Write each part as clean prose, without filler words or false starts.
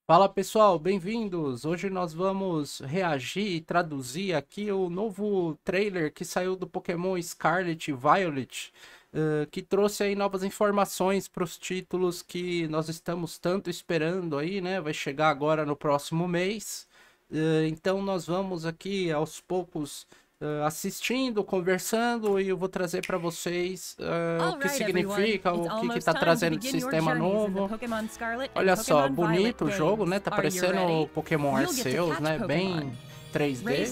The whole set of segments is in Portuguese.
Fala pessoal, bem-vindos! Hoje nós vamos reagir e traduzir aqui o novo trailer que saiu do Pokémon Scarlet e Violet, que trouxe aí novas informações para os títulos que nós estamos tanto esperando aí, né? Vai chegar agora no próximo mês. Então nós vamos aqui aos poucos assistindo, conversando e eu vou trazer para vocês o que significa, o que está trazendo de sistema novo. Olha só, bonito o jogo, né? Tá parecendo o Pokémon Arceus, né? Bem 3D.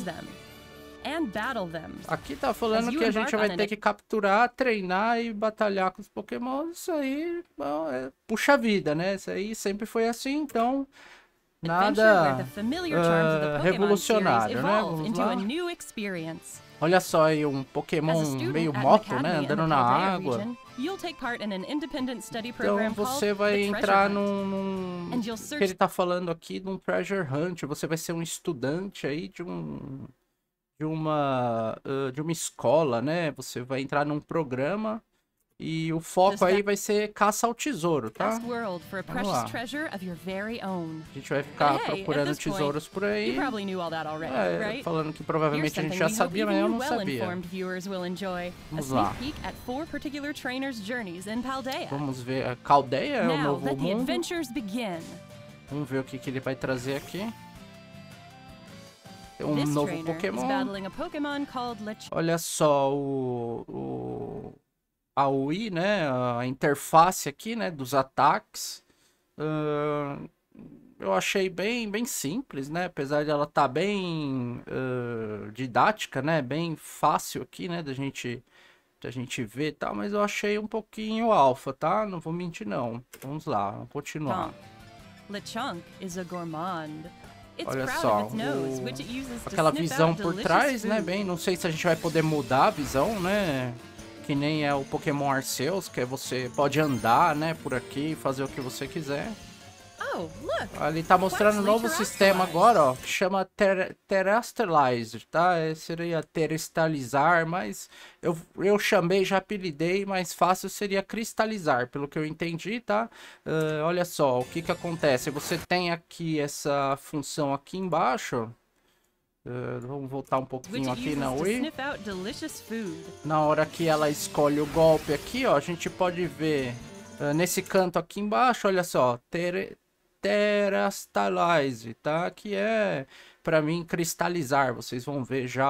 Aqui tá falando que a gente vai ter que capturar, treinar e batalhar com os Pokémon. Isso aí, bom, puxa vida, né? Isso aí sempre foi assim, então nada revolucionário, né? Vamos lá. Olha só aí um Pokémon meio moto, né? Andando na água. Então você vai entrar que ele tá falando aqui de um Treasure Hunt. Você vai ser um estudante aí de uma escola, né? Você vai entrar num programa e o foco aí vai ser caça ao tesouro, tá? Vamos lá. A gente vai ficar procurando tesouros por aí. Falando que provavelmente a gente já sabia, mas eu não sabia. Vamos lá. Vamos ver. A Caldeia é o novo mundo. Vamos ver o que ele vai trazer aqui. Tem um novo Pokémon. Olha só a UI, né, a interface aqui, né, dos ataques. Eu achei bem simples, né, apesar de ela estar bem didática, né, bem fácil aqui, né, da gente ver e tal, mas eu achei um pouquinho alfa, tá? Não vou mentir não. Vamos lá, vamos continuar. Olha só, aquela visão por trás, né, bem, não sei se a gente vai poder mudar a visão, né, que nem é o Pokémon Arceus, que você pode andar, né, por aqui, fazer o que você quiser. Ali tá mostrando um novo sistema agora, ó, que chama Terrestrializer, tá? Seria terrestrializar, mas eu chamei, já apelidei, mais fácil seria cristalizar, pelo que eu entendi, tá? Olha só, o que acontece? Você tem aqui essa função aqui embaixo. Vamos voltar um pouquinho aqui na Wii. Na hora que ela escolhe o golpe aqui, ó, a gente pode ver nesse canto aqui embaixo, olha só, Terrestrialize, tá? Que é, para mim, cristalizar. Vocês vão ver já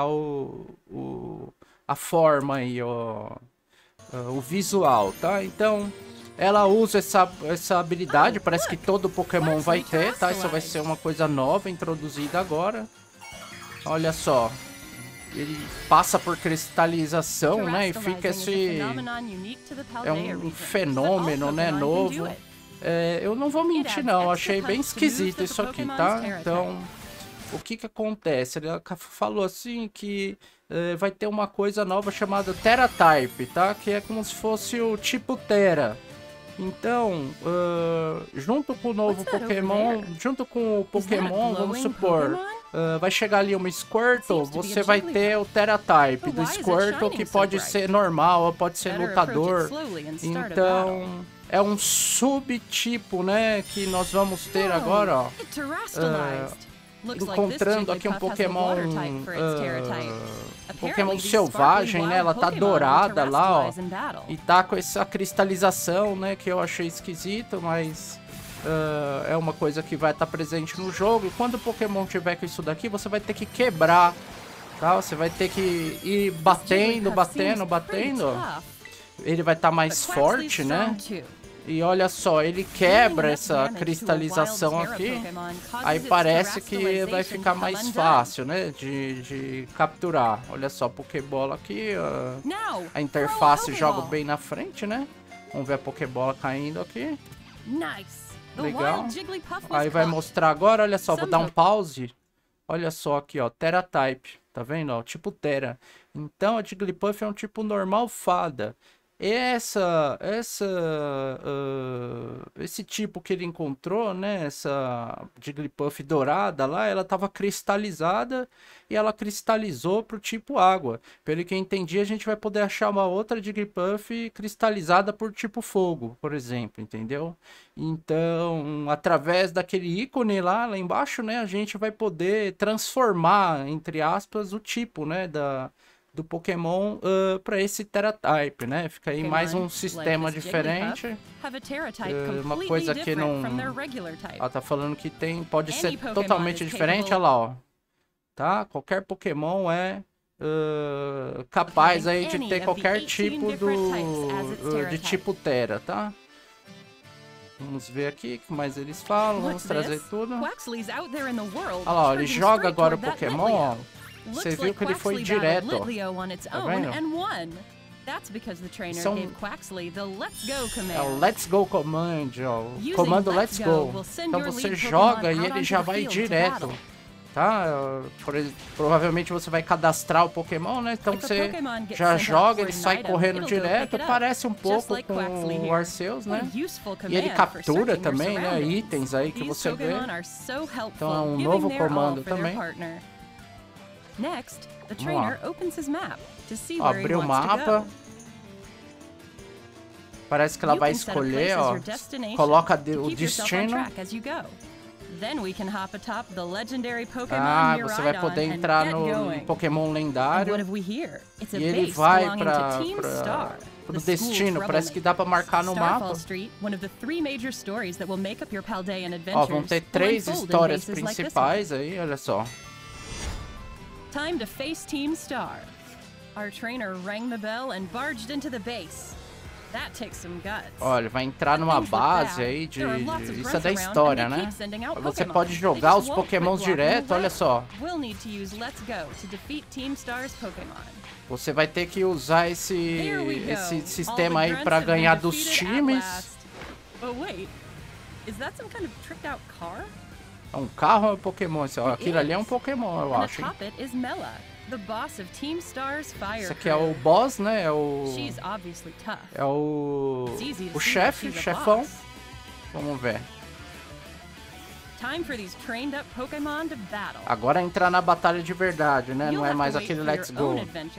a forma aí, ó, o visual, tá? Então, ela usa essa habilidade, parece que todo Pokémon vai ter, tá? Isso vai ser uma coisa nova, introduzida agora. Olha só. Ele passa por cristalização, né? E fica esse... É um fenômeno, né? Novo. Eu não vou mentir não, achei bem esquisito isso aqui, tá? Então, o que acontece? Ele falou assim que vai ter uma coisa nova chamada Tera-Type, tá? Que é como se fosse o tipo Tera. Então, junto com o novo Pokémon, junto com o Pokémon, vamos supor, vai chegar ali uma Squirtle, você vai ter o Tera-Type do Squirtle, que pode ser normal, pode ser lutador. Então... é um subtipo, né, que nós vamos ter agora, ó. Encontrando aqui um Pokémon, Pokémon selvagem, né, ela tá dourada lá, ó. E tá com essa cristalização, né, que eu achei esquisito, mas é uma coisa que vai estar presente no jogo. E quando o Pokémon tiver com isso daqui, você vai ter que quebrar, tá? Você vai ter que ir batendo. Ele vai estar mais forte, né? E olha só, ele quebra essa cristalização aqui. Aí parece que vai ficar mais fácil, né? De capturar. Olha só, Pokébola aqui. A interface joga bem na frente, né? Vamos ver a Pokébola caindo aqui. Legal. Aí vai mostrar agora, olha só, vou dar um pause. Olha só aqui, ó, Tera-Type. Tá vendo, ó? Tipo Tera. Então a Jigglypuff é um tipo normal fada. Esse tipo que ele encontrou, né, essa Jigglypuff dourada lá, ela estava cristalizada e ela cristalizou pro tipo água. Pelo que eu entendi, a gente vai poder achar uma outra Jigglypuff cristalizada por tipo fogo, por exemplo, entendeu? Então, através daquele ícone lá embaixo, né, a gente vai poder transformar, entre aspas, o tipo, né, do Pokémon para esse Tera-type, né? Fica aí mais um sistema diferente. Uma coisa que não... Ela tá falando que pode ser totalmente diferente, olha lá, ó. Tá? Qualquer Pokémon é capaz aí de ter qualquer tipo de tipo Tera, tá? Vamos ver aqui o que mais eles falam, vamos trazer tudo. Olha lá, ó, ele joga agora o Pokémon, ó. Você viu que ele foi direto, ó. Tá vendo? Isso é o Let's Go Command, ó. O comando Let's Go. Então você joga e ele já vai direto. Tá? Provavelmente você vai cadastrar o Pokémon, né? Então você já joga, ele sai correndo direto. Parece um pouco com o Arceus, né? E ele captura também, né? Itens aí que você vê. Então é um novo comando também. Abriu o mapa. Parece que ela vai escolher, ó. Coloca o destino. Ah, você vai poder entrar no Pokémon lendário. E ele vai pro destino. Parece que dá pra marcar no mapa. Ó, vão ter 3 histórias principais aí, olha só. Time to face Team Star. Our trainer rang the bell and barged into the base. That takes some guts. Olha, vai entrar numa base aí de... Isso é da história, né? Você pode jogar os Pokémons direto, olha só. Você vai ter que usar esse sistema aí pra ganhar dos times. É um carro ou um Pokémon? Aquilo ali é um Pokémon, eu acho. Esse aqui é o boss, né? É o chefão. Vamos ver. Agora é entrar na batalha de verdade, né? Não é mais aquele Let's Go.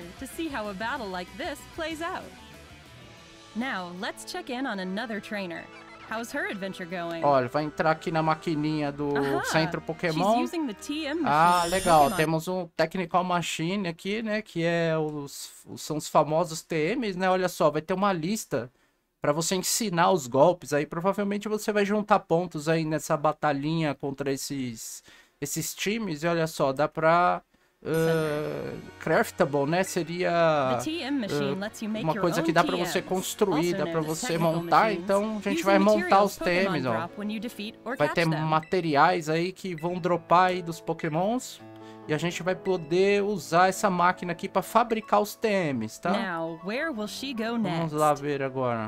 Now, let's check in on another trainer. How's her adventure going? Olha, vai entrar aqui na maquininha do Centro Pokémon. Ah, legal. Temos um Technical Machine aqui, né? Que são os famosos TMs, né? Olha só, vai ter uma lista para você ensinar os golpes aí. Provavelmente você vai juntar pontos aí nessa batalhinha contra esses times. E olha só, dá pra... craftable, né? Seria uma coisa que dá pra você construir, dá pra você montar. Então a gente vai montar os TMs, ó. Vai ter materiais aí que vão dropar aí dos Pokémons. E a gente vai poder usar essa máquina aqui pra fabricar os TMs, tá? Vamos lá ver agora.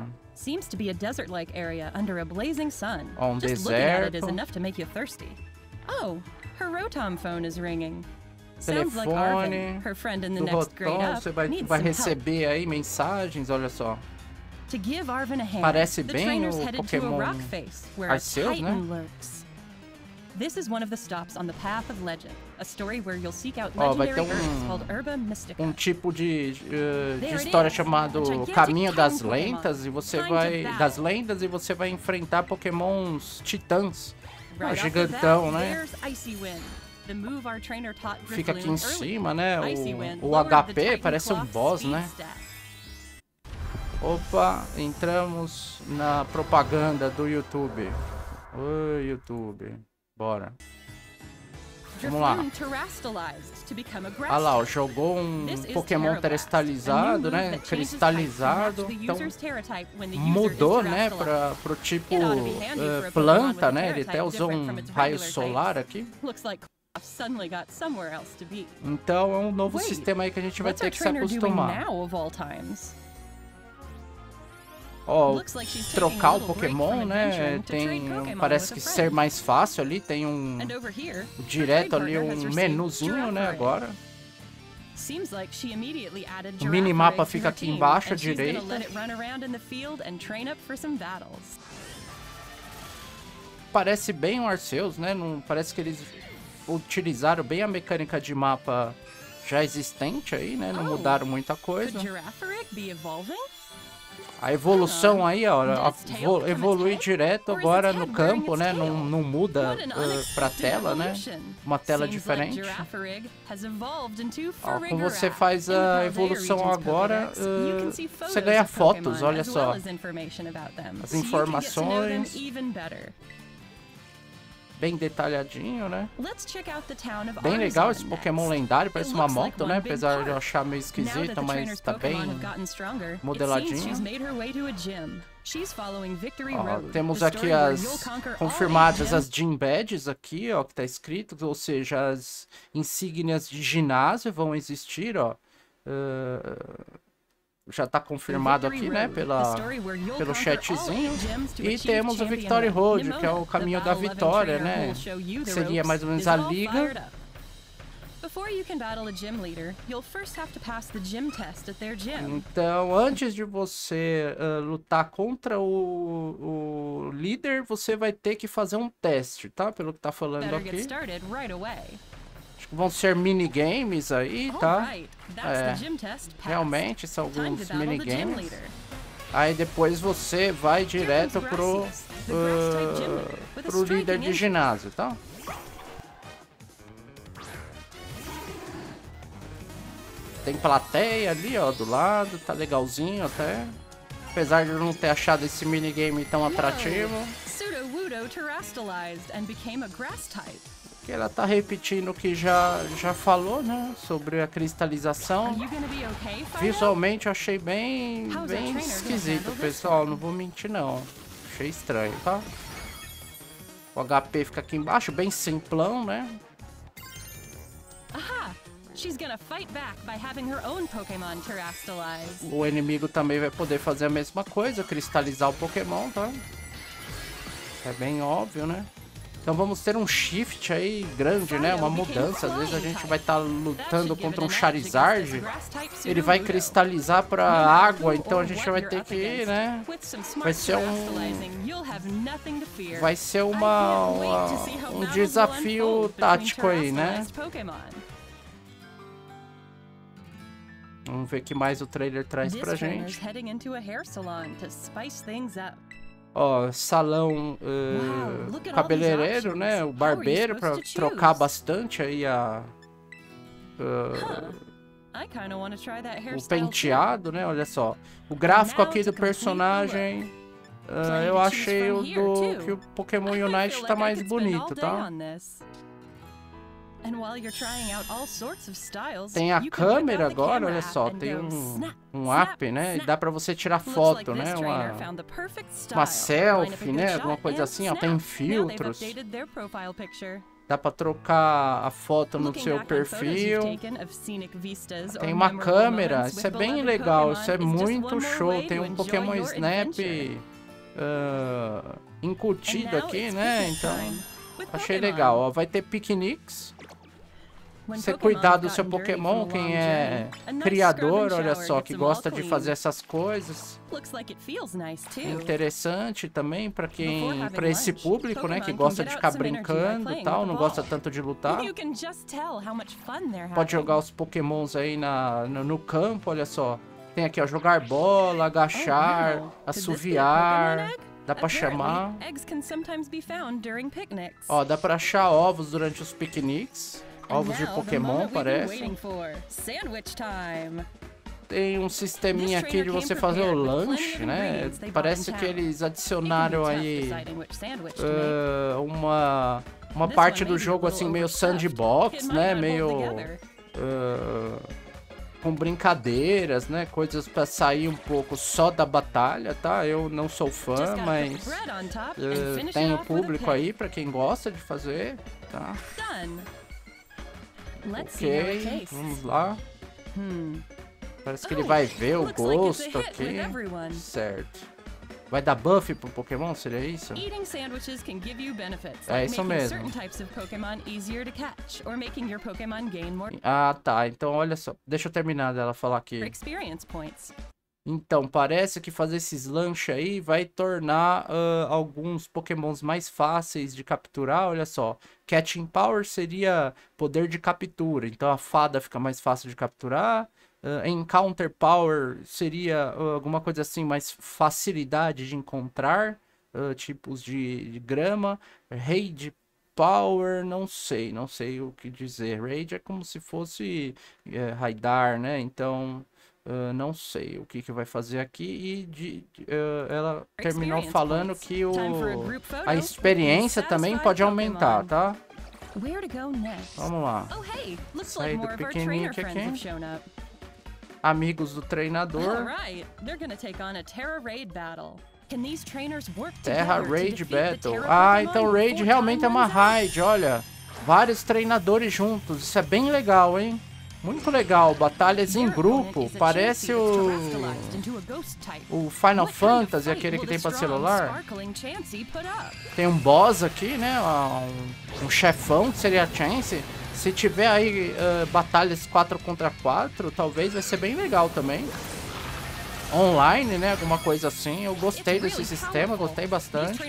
Ó, um deserto. Her Rotom phone is ringing. Telefone do Rotom, você vai receber aí mensagens, olha só. Parece bem o Pokémon Arceus, né? Ó, vai ter um tipo de história chamado Caminho das Lendas e você vai enfrentar Pokémons titãs. Gigantão, né? Fica aqui em cima, né? O HP parece um boss, né? Opa, entramos na propaganda do YouTube. Oi, YouTube. Bora. Vamos lá. Olha lá, ó, jogou um Pokémon cristalizado, né? Cristalizado. Então, mudou, né? Pro tipo planta, né? Ele até usou um raio solar aqui. Então é um novo sistema aí que a gente vai ter que se acostumar. Ó, trocar o Pokémon, né? Parece que ser mais fácil ali. Tem direto ali um menuzinho, né? Agora. Seems like she immediately added O minimapa Girafarig to fica her aqui team, embaixo à and she's gonna direita. let it run around in the field and train up for some battles. Parece bem o Arceus, né? Não, parece que eles utilizaram bem a mecânica de mapa já existente aí, né? Não mudaram muita coisa. Could Girafarig be evolving? A evolução aí, ó, evolui direto agora no campo, né? Não muda pra tela, né? Uma tela diferente. Ó, quando você faz a evolução agora, você ganha fotos, olha só. As informações. Bem detalhadinho, né? Bem legal esse Pokémon lendário, parece uma moto, né? Apesar de eu achar meio esquisito, mas tá bem modeladinho. Ó, temos aqui as confirmadas as Gym Badges aqui, ó, que tá escrito, ou seja, as insígnias de ginásio vão existir, ó. Já tá confirmado aqui, né, pelo chatzinho. E temos o Victory Road, que é o caminho da vitória, né? Seria mais ou menos a liga. Então, antes de você lutar contra o líder, você vai ter que fazer um teste, tá? Pelo que tá falando aqui. Vão ser minigames aí, tá? Realmente são alguns minigames. Aí depois você vai direto pro líder de ginásio, tá? Tem plateia ali, ó, do lado, tá legalzinho até. Apesar de eu não ter achado esse minigame tão atrativo. Ela tá repetindo o que já falou, né? Sobre a cristalização. Visualmente eu achei bem esquisito, pessoal. Não vou mentir, não. Achei estranho, tá? O HP fica aqui embaixo, bem simplão, né? O inimigo também vai poder fazer a mesma coisa, cristalizar o Pokémon, tá? É bem óbvio, né? Então vamos ter um shift aí grande, né? Uma mudança. Às vezes a gente vai estar lutando contra um Charizard. Ele vai cristalizar para água, então a gente vai ter que, né? Vai ser um desafio tático aí, né? Vamos ver o que mais o trailer traz pra gente. Ó, salão cabeleireiro, né? O barbeiro pra trocar bastante aí o penteado, né? Olha só. O gráfico aqui do personagem, eu achei que o Pokémon Unite tá mais bonito, tá? Tem a câmera agora, olha só, tem um app, né? E dá pra você tirar foto, né? Uma selfie, né? Alguma coisa assim, ó. Tem filtros. Dá pra trocar a foto no seu perfil. Tem uma câmera, isso é bem legal, isso é muito show. Tem um Pokémon Snap incutido aqui, né? Então, achei legal. Ó, vai ter piqueniques. Você cuidar do seu Pokémon, quem é criador, olha só, que gosta de fazer essas coisas. Interessante também para esse público, né, que gosta de ficar brincando e tal, não gosta tanto de lutar. Pode jogar os Pokémons aí no campo, olha só. Tem aqui, ó, jogar bola, agachar, assoviar. Dá pra chamar. Ó, dá pra achar ovos durante os piqueniques. Ovos de Pokémon, parece. Tem um sisteminha aqui de você fazer o lanche, né? Parece que eles adicionaram aí uma parte do jogo assim, meio sandbox, né? Meio com brincadeiras, né? Coisas pra sair um pouco só da batalha, tá? Eu não sou fã, mas tem o público aí pra quem gosta de fazer, tá? Ok, vamos lá. Parece que ele vai ver o gosto aqui. Certo. Vai dar buff pro Pokémon, seria isso? Eating sandwiches can give you benefits, É like isso making mesmo. certain types of Pokémon easier to catch, or making your Pokémon gain more Ah, tá. Então, olha só. Deixa eu terminar dela falar aqui. experience points. Então, parece que fazer esses lanches aí vai tornar alguns Pokémons mais fáceis de capturar. Olha só. Catching Power seria poder de captura. Então, a fada fica mais fácil de capturar. Encounter Power seria alguma coisa assim, mais facilidade de encontrar tipos de grama. Raid Power, não sei o que dizer. Raid é como se fosse raidar, né? Então, não sei o que vai fazer aqui. Ela terminou falando que a experiência também pode aumentar, tá? Where to go next? Vamos lá. Oh, hey, looks Sair like do more of our pequenininho trainer friends aqui. have shown up. Amigos do All treinador. right, they're gonna take on a Terra Raid battle. Can these trainers work Terra together to Raid defeat the Battle. Terra Ah, Pokémon então Raid before realmente time é uma runs out? raid, olha. Vários treinadores juntos. Isso é bem legal, hein? Muito legal. Batalhas em Their grupo. opponent is a Parece Chansey that's o terrestrialized into a ghost type. Final What kind of Fantasy, fight aquele will que the tem pra strong, celular. sparkling Chansey put up? Tem um boss aqui, né? Um chefão que seria a Chance. Se tiver aí batalhas 4 contra 4, talvez vai ser bem legal também. Online, né? Alguma coisa assim. Eu gostei desse sistema, gostei bastante.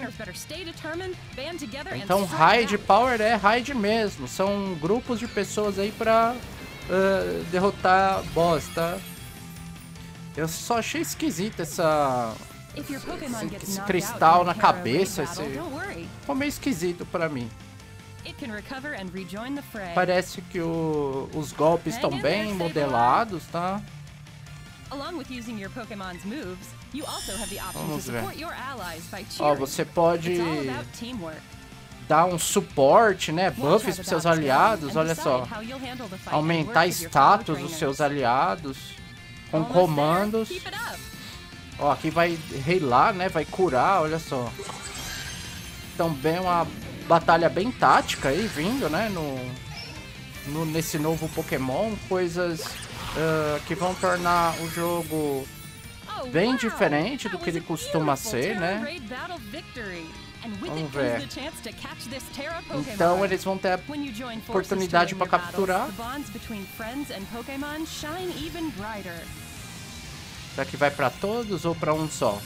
Então, Raid Power é Raid mesmo. São grupos de pessoas aí pra derrotar boss, tá? Eu só achei esquisito esse cristal na cabeça. Ficou meio esquisito pra mim. Parece que os golpes estão bem modelados, tá? Vamos ver. Ó, você pode dar um suporte, né? Buffs para seus aliados, olha só. Aumentar status dos seus aliados com comandos. Ó, aqui vai heilar, né? Vai curar, olha só. Também uma batalha bem tática aí vindo, né? Nesse novo Pokémon, coisas que vão tornar o jogo bem diferente do que ele costuma ser, né? Vamos ver. Então eles vão ter a oportunidade para capturar. Será que vai para todos ou para um só?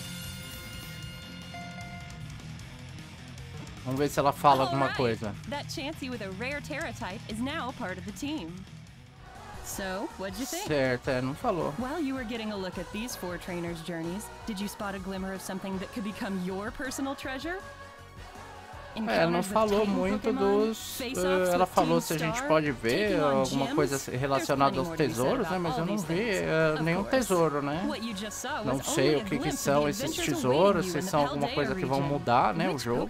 Vamos ver se ela fala alguma coisa. That Chansey with a rare Terra type is now part of the team. So, what'd you think? Certo, não falou. While you were getting a look at these 4 trainers' journeys, did you spot a glimmer of something that could become your personal treasure? Ela não falou muito dos... ela falou se a gente pode ver alguma coisa relacionada aos tesouros, né? Mas eu não vi nenhum tesouro, né? Não sei o que são esses tesouros, se são alguma coisa que vão mudar, né? O jogo.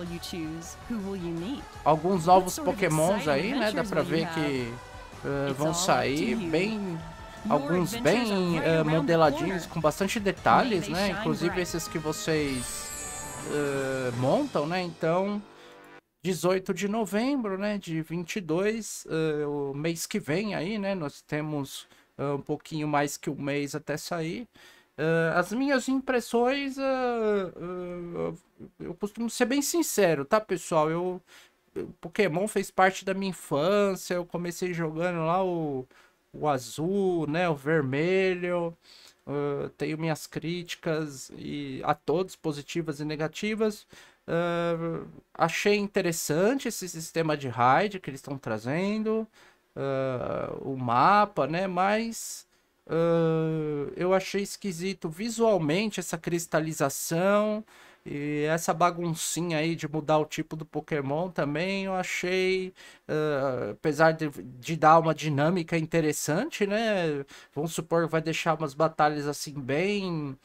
Alguns novos Pokémons aí, né? Dá pra ver que vão sair bem... Alguns bem modeladinhos, com bastante detalhes, né? Inclusive esses que vocês... montam, né? Então, 18 de novembro, né? De 22, o mês que vem aí, né? Nós temos um pouquinho mais que um mês até sair. As minhas impressões, eu costumo ser bem sincero, tá, pessoal? Pokémon fez parte da minha infância. Eu comecei jogando lá o azul, né? O vermelho. Tenho minhas críticas a todos, positivas e negativas. Achei interessante esse sistema de raid que eles estão trazendo, o mapa, né? Mas eu achei esquisito visualmente essa cristalização e essa baguncinha aí de mudar o tipo do Pokémon também. Eu achei, apesar de dar uma dinâmica interessante, né? Vamos supor que vai deixar umas batalhas assim bem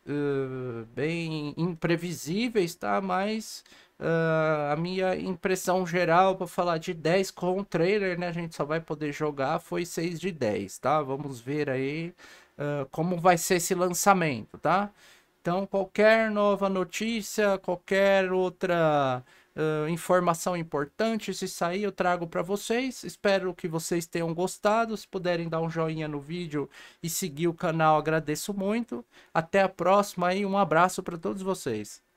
imprevisíveis, tá? Mas a minha impressão geral, para falar de 10 com o trailer, né? A gente só vai poder jogar, foi 6 de 10, tá? Vamos ver aí como vai ser esse lançamento, tá? Então, qualquer nova notícia, qualquer outra informação importante. Se sair, eu trago para vocês. Espero que vocês tenham gostado. Se puderem dar um joinha no vídeo e seguir o canal, agradeço muito. Até a próxima e um abraço para todos vocês.